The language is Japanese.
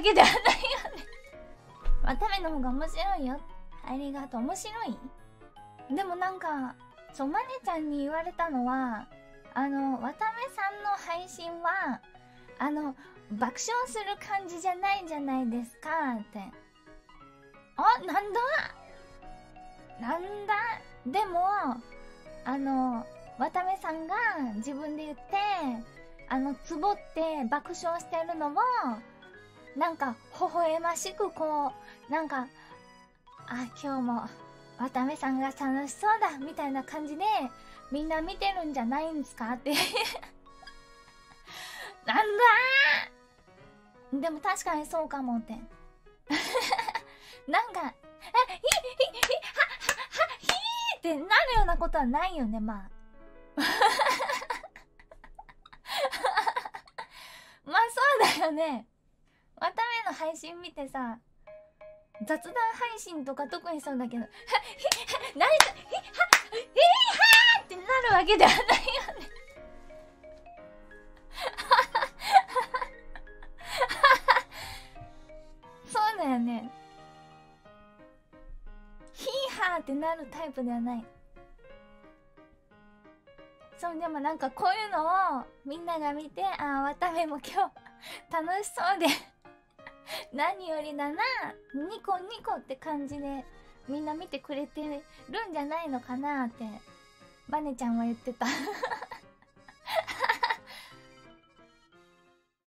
けではないよね。渡部の方が面白いよ。ありがとう。面白い？でもなんかそう、マネちゃんに言われたのは、渡部さんの配信は爆笑する感じじゃないじゃないですかって。あ、なんだでも渡部さんが自分で言ってつぼって爆笑してるのもなんか微笑ましく、こうなんか、あ、今日も渡部さんが楽しそうだみたいな感じでみんな見てるんじゃないんですかってなんだー。でも確かにそうかもってなんかってなるようなことはないよね。まあまあそうだよね。渡部の配信見てさ、雑談配信とか特にそうだけど何かってなるわけではないよねそうだよね。ヒーハーってなるタイプではない。そう、でもなんかこういうのをみんなが見て、あ、渡部も今日楽しそうで何よりだな、ニコニコって感じでみんな見てくれてるんじゃないのかなってバネちゃんは言ってた